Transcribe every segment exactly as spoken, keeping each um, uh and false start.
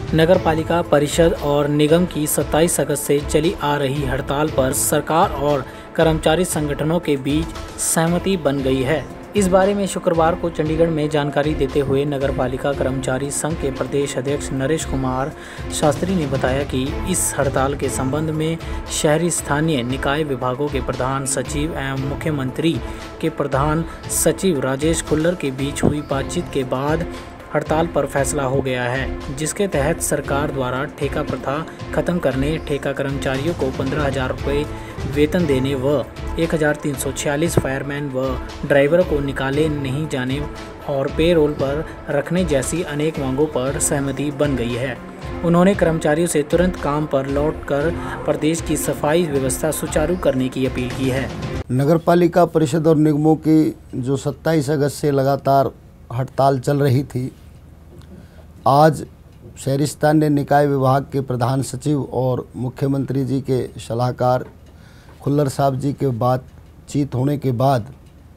नगर पालिका परिषद और निगम की सत्ताईस अगस्त से चली आ रही हड़ताल पर सरकार और कर्मचारी संगठनों के बीच सहमति बन गई है। इस बारे में शुक्रवार को चंडीगढ़ में जानकारी देते हुए नगर पालिका कर्मचारी संघ के प्रदेश अध्यक्ष नरेश कुमार शास्त्री ने बताया कि इस हड़ताल के संबंध में शहरी स्थानीय निकाय विभागों के प्रधान सचिव एवं मुख्यमंत्री के प्रधान सचिव राजेश खुल्लर के बीच हुई बातचीत के बाद हड़ताल पर फैसला हो गया है, जिसके तहत सरकार द्वारा ठेका प्रथा खत्म करने, ठेका कर्मचारियों को पंद्रह हजार रुपये वेतन देने व एक हजार तीन सौ छियालीस फायरमैन व ड्राइवरों को निकाले नहीं जाने और पेरोल पर रखने जैसी अनेक मांगों पर सहमति बन गई है। उन्होंने कर्मचारियों से तुरंत काम पर लौटकर प्रदेश की सफाई व्यवस्था सुचारू करने की अपील की है। नगर पालिका परिषद और निगमों की जो सत्ताईस अगस्त से लगातार हड़ताल चल रही थी, आज शहरी स्थानीय निकाय विभाग के प्रधान सचिव और मुख्यमंत्री जी के सलाहकार खुल्लर साहब जी के बातचीत होने के बाद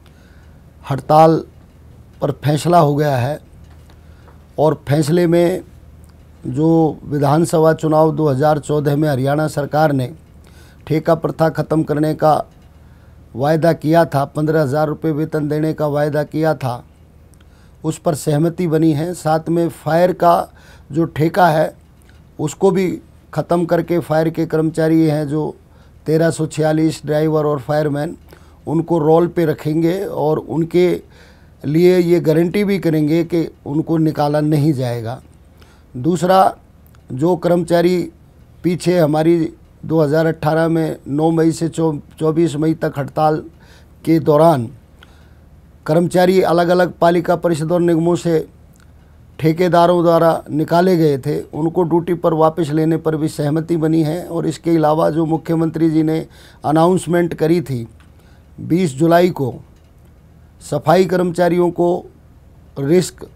हड़ताल पर फैसला हो गया है। और फैसले में जो विधानसभा चुनाव दो हज़ार चौदह में हरियाणा सरकार ने ठेका प्रथा ख़त्म करने का वायदा किया था, पंद्रह हज़ार रुपये वेतन देने का वायदा किया था, उस पर सहमति बनी है। साथ में फायर का जो ठेका है उसको भी ख़त्म करके फायर के कर्मचारी हैं जो तेरह सौ छियालीस ड्राइवर और फायरमैन, उनको रोल पे रखेंगे और उनके लिए ये गारंटी भी करेंगे कि उनको निकाला नहीं जाएगा। दूसरा, जो कर्मचारी पीछे हमारी दो हज़ार अठारह में नौ मई से चौबीस मई तक हड़ताल के दौरान कर्मचारी अलग अलग पालिका परिषद और निगमों से ठेकेदारों द्वारा निकाले गए थे, उनको ड्यूटी पर वापस लेने पर भी सहमति बनी है। और इसके अलावा जो मुख्यमंत्री जी ने अनाउंसमेंट करी थी बीस जुलाई को सफाई कर्मचारियों को रिस्क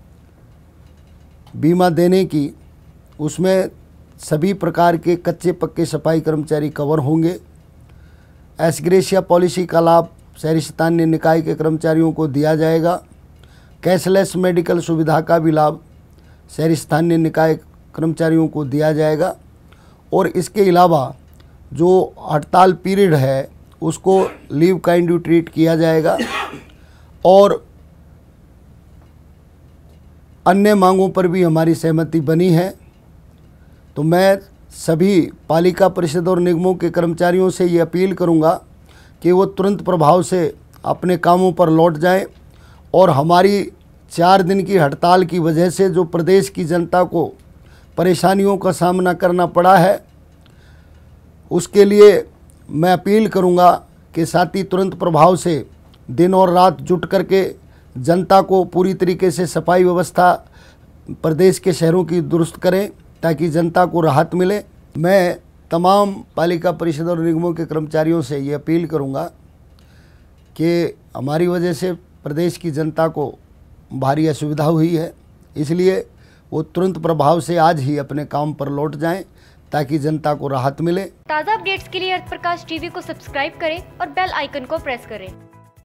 बीमा देने की, उसमें सभी प्रकार के कच्चे पक्के सफाई कर्मचारी कवर होंगे। एस ग्रेशिया पॉलिसी का लाभ शहरी स्थानीय निकाय के कर्मचारियों को दिया जाएगा। कैशलेस मेडिकल सुविधा का भी लाभ शहरी स्थानीय निकाय कर्मचारियों को दिया जाएगा। और इसके अलावा जो हड़ताल पीरियड है उसको लीव काइंड यू ट्रीट किया जाएगा। और अन्य मांगों पर भी हमारी सहमति बनी है। तो मैं सभी पालिका परिषद और निगमों के कर्मचारियों से ये अपील करूंगा कि वो तुरंत प्रभाव से अपने कामों पर लौट जाएं। और हमारी चार दिन की हड़ताल की वजह से जो प्रदेश की जनता को परेशानियों का सामना करना पड़ा है, उसके लिए मैं अपील करूंगा कि साथी तुरंत प्रभाव से दिन और रात जुट करके जनता को पूरी तरीके से सफाई व्यवस्था प्रदेश के शहरों की दुरुस्त करें ताकि जनता को राहत मिले। मैं तमाम पालिका परिषद और निगमों के कर्मचारियों से ये अपील करूंगा कि हमारी वजह से प्रदेश की जनता को भारी असुविधा हुई है, इसलिए वो तुरंत प्रभाव से आज ही अपने काम पर लौट जाएं ताकि जनता को राहत मिले। ताज़ा अपडेट्स के लिए अर्थ प्रकाश टीवी को सब्सक्राइब करें और बेल आइकन को प्रेस करें।